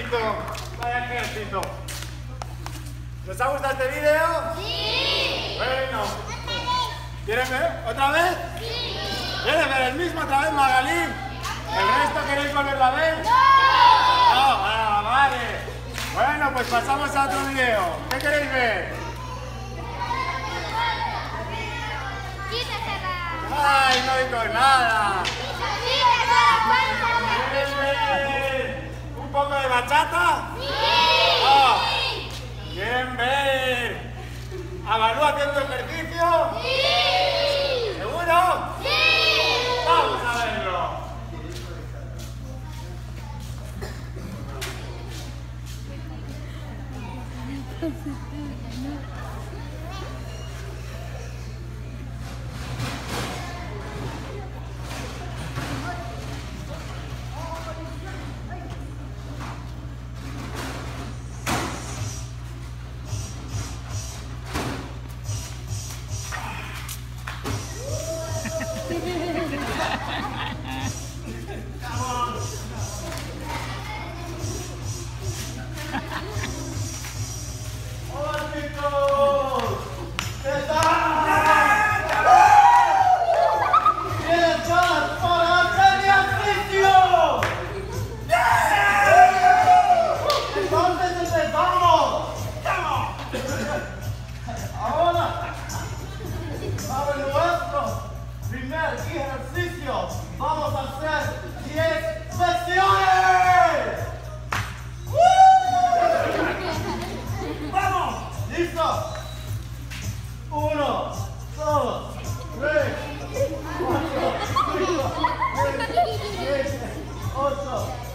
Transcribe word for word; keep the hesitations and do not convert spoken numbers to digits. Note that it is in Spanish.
ejército. Vaya ejército. ¿Les ha gustado este vídeo? Sí. Bueno. ¿Quieren ver? ¿Otra vez? Sí. ¿Quieres ver el mismo otra vez, Magalí? ¿El resto queréis volverlo a ver? No. No, ah, vale. Bueno, pues pasamos a otro vídeo. ¿Qué queréis ver? ¡Ay, no digo nada! ¿Quieres ver un poco de bachata? ¡Sí! Oh. ¿Quieren ver a Balú haciendo ejercicio? ¡Sí! ¿Seguro? ¡Sí! ¡Vamos a verlo! Ejercicio. Vamos a hacer diez flexiones. ¡Vamos! ¿Listo? Uno, dos, tres, cuatro, cinco, seis, siete, ocho,